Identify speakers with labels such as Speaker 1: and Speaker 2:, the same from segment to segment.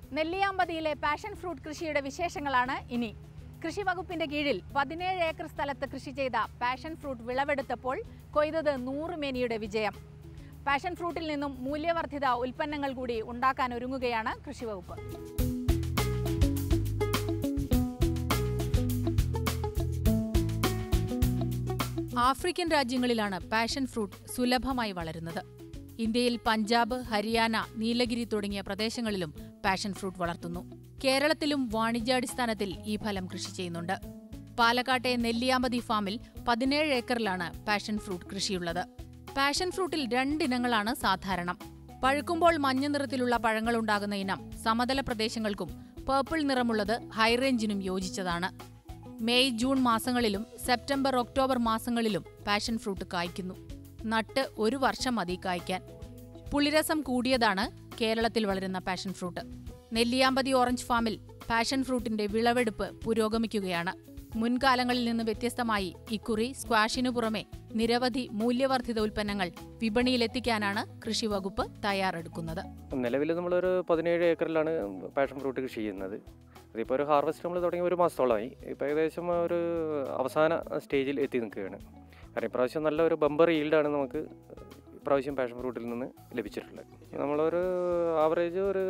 Speaker 1: നെല്ലിയാമ്പതിയിലെ passion fruit കൃഷിയുടെ വിശേഷങ്ങളാണ് ഇനി. കൃഷി വകുപ്പിന്റെ കീഴിൽ 17 ഏക്കർ സ്ഥലത്ത് കൃഷി ചെയ്ത പാഷൻ ഫ്രൂട്ട് വിളവെടുത്തപ്പോൾ കൊയ്തത് 100 മേനിയുടെ വിജയം. പാഷൻ ഫ്രൂട്ടിൽ നിന്നും മൂല്യവർദ്ധിത ഉൽപ്പന്നങ്ങൾ കൂടി ഉണ്ടാക്കാൻ ഒരുങ്ങുകയാണ് കൃഷി വകുപ്പ്. ആഫ്രിക്കൻ രാജ്യങ്ങളിലാണ് പാഷൻ ഫ്രൂട്ട് സുലഭമായി വളരുന്നത്. ഇന്ത്യയിൽ പഞ്ചാബ്, ഹരിയാന, നീലഗിരി തുടങ്ങിയ പ്രദേശങ്ങളിലും പാഷൻ ഫ്രൂട്ട് വളർത്തുന്നു. കേരളത്തിലും വാണിജ്യാടിസ്ഥാനത്തിൽ ഈ ഫലം കൃഷി ചെയ്യുന്നുണ്ട്. പാലക്കാട്ടെ നെല്ലിയാമ്പതി ഫാമിൽ 17 ഏക്കറിലാണ് പാഷൻ ഫ്രൂട്ട് കൃഷിയുള്ളത്. പാഷൻ ഫ്രൂട്ടിൽ 2 ഇനങ്ങളാണ് സാധാരണ. പഴുക്കുമ്പോൾ മഞ്ഞ നിറത്തിലുള്ള പഴങ്ങളുണ്ടാകുന്ന ഇനം സമതല പ്രദേശങ്ങൾക്കും പേർപ്പിൾ നിറമുള്ളത് ഹൈറേഞ്ചിനും യോജിച്ചതാണ്. മെയ്, ജൂൺ മാസങ്ങളിലും സെപ്റ്റംബർ, ഒക്ടോബർ മാസങ്ങളിലും പാഷൻ ഫ്രൂട്ട് കായ്ക്കുന്നു. നട്ട് 1 വർഷം മതി കായ്ക്കാൻ. പുളിരസം കൂടിയതാണ് കേരളത്തിൽ വളരുന്ന പാഷൻ ഫ്രൂട്ട്. നെല്ലിയാമ്പതി ഓറഞ്ച് ഫാമിൽ പാഷൻ ഫ്രൂട്ടിന്റെ വിളവെടുപ്പ് പുരോഗമിക്കുകയാണ്. മുൻകാലങ്ങളിൽ നിന്ന് വ്യത്യസ്തമായി ഇക്കുറി സ്ക്വാഷിനു പുറമെ നിരവധി മൂല്യവർദ്ധിത ഉൽപ്പന്നങ്ങൾ വിപണിയിലെത്തിക്കാനാണ് കൃഷി വകുപ്പ് തയ്യാറെടുക്കുന്നത്.
Speaker 2: നിലവിൽ നമ്മളൊരു 17 ഏക്കറിലാണ് പാഷൻ ഫ്രൂട്ട് കൃഷി ചെയ്യുന്നത്. അതിപ്പോൾ ഒരു ഹാർവെസ്റ്റ് നമ്മൾ തുടങ്ങി 1 മാസത്തോളമായി. ഇപ്പോൾ ഏകദേശം ഒരു അവസാന സ്റ്റേജിൽ എത്തി നിൽക്കുകയാണ്. കാരണം ഇപ്രാവശ്യം നല്ല ഒരു ബമ്പർ ഈൽഡാണ് നമുക്ക് ഇപ്രാവശ്യം പാഷൻ ഫ്രൂട്ടിൽ നിന്ന് ലഭിച്ചിട്ടുള്ളത്. നമ്മളൊരു ആവറേജ് ഒരു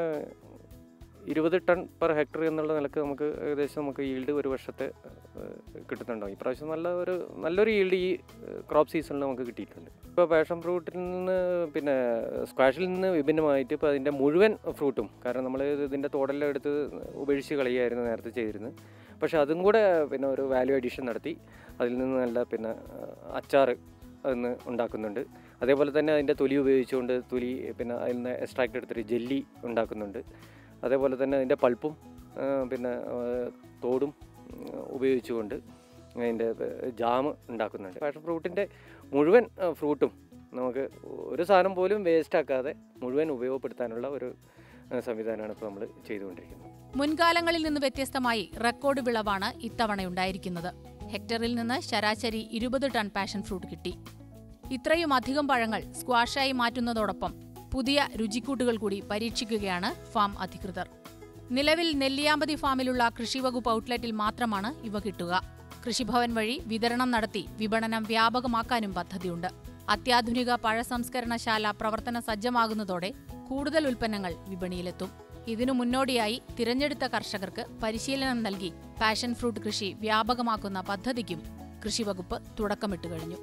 Speaker 2: 20 ടൺ പെർ ഹെക്ടർ എന്നുള്ള നിലക്ക് നമുക്ക് ഏകദേശം നമുക്ക് ഈൽഡ് ഒരു വർഷത്തെ കിട്ടുന്നുണ്ടാവും. ഇപ്രാവശ്യം നല്ലൊരു ഈൽഡ് ഈ ക്രോപ്പ് സീസണിൽ നമുക്ക് കിട്ടിയിട്ടുണ്ട്. ഇപ്പോൾ പാഷൻ ഫ്രൂട്ടിൽ നിന്ന് സ്ക്വാഷിൽ നിന്ന് വിഭിന്നമായിട്ട് ഇപ്പോൾ അതിൻ്റെ മുഴുവൻ ഫ്രൂട്ടും, കാരണം നമ്മൾ ഇതിൻ്റെ തോടെല്ലാം എടുത്ത് ഉപേക്ഷിച്ച് കളയുകയായിരുന്നു നേരത്തെ ചെയ്തിരുന്നത്. പക്ഷേ അതും കൂടെ ഒരു വാല്യൂ അഡീഷൻ നടത്തി അതിൽ നിന്ന് നല്ല അച്ചാർ അതിന് ഉണ്ടാക്കുന്നുണ്ട്. അതേപോലെ തന്നെ അതിൻ്റെ തൊലി ഉപയോഗിച്ചുകൊണ്ട് അതിൽ നിന്ന് എക്സ്ട്രാക്ട് എടുത്തിട്ട് ജെല്ലി ഉണ്ടാക്കുന്നുണ്ട്. അതേപോലെ തന്നെ അതിൻ്റെ പൾപ്പും തോടും ഉപയോഗിച്ചുകൊണ്ട് അതിൻ്റെ ജാം ഉണ്ടാക്കുന്നുണ്ട്. പാഷൻ ഫ്രൂട്ടിൻ്റെ മുഴുവൻ ഫ്രൂട്ടും നമുക്ക് ഒരു സാധനം പോലും വേസ്റ്റ് ആക്കാതെ മുഴുവൻ ഉപയോഗപ്പെടുത്താനുള്ള ഒരു സംവിധാനമാണ് ഇപ്പോൾ നമ്മൾ ചെയ്തുകൊണ്ടിരിക്കുന്നത്.
Speaker 1: മുൻകാലങ്ങളിൽ നിന്ന് വ്യത്യസ്തമായി റെക്കോർഡ് വിളവാണ് ഇത്തവണയുണ്ടായിരിക്കുന്നത്. ഹെക്ടറിൽ നിന്ന് ശരാശരി 20 ടൺ പാഷൻ ഫ്രൂട്ട് കിട്ടി. ഇത്രയും അധികം പഴങ്ങൾ സ്ക്വാഷായി മാറ്റുന്നതോടൊപ്പം പുതിയ രുചിക്കൂട്ടുകൾ കൂടി പരീക്ഷിക്കുകയാണ് ഫാം അധികൃതർ. നിലവിൽ നെല്ലിയാമ്പതി ഫാമിലുള്ള കൃഷിവകുപ്പ് ഔട്ട്ലെറ്റിൽ മാത്രമാണ് ഇവ കിട്ടുക. കൃഷിഭവൻ വഴി വിതരണം നടത്തി വിപണനം വ്യാപകമാക്കാനും പദ്ധതിയുണ്ട്. അത്യാധുനിക പഴ സംസ്കരണശാല പ്രവർത്തന സജ്ജമാകുന്നതോടെ കൂടുതൽ ഉൽപ്പന്നങ്ങൾ വിപണിയിലെത്തും. ഇതിനു മുന്നോടിയായി തിരഞ്ഞെടുത്ത കർഷകർക്ക് പരിശീലനം നൽകി പാഷൻ ഫ്രൂട്ട് കൃഷി വ്യാപകമാക്കുന്ന പദ്ധതിക്കും കൃഷിവകുപ്പ് തുടക്കമിട്ട് കഴിഞ്ഞു.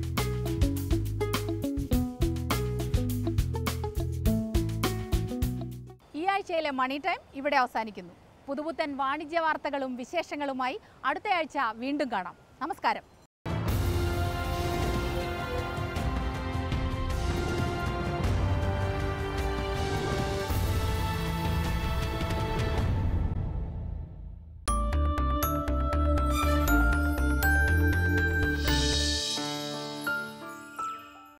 Speaker 1: ഈ ആഴ്ചയിലെ മണി ടൈം ഇവിടെ അവസാനിക്കുന്നു. പുതുപുത്തൻ വാണിജ്യ വാർത്തകളും വിശേഷങ്ങളുമായി അടുത്തയാഴ്ച വീണ്ടും കാണാം. നമസ്കാരം.